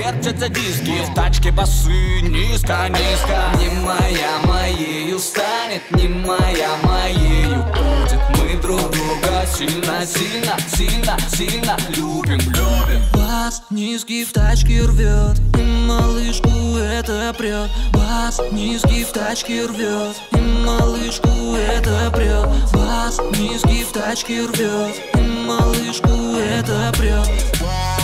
вертятся диски, в тачке басы низко, низко. Не моя моею станет, не моя моею будет. Мы друг друга сильно, сильно, сильно, сильно любим, любим. Бас низкий в тачке рвет, и малышку это прет. Бас низкий в тачке рвет, и малышку это прет. Бас низкий в тачке рвет, и малышку это прет.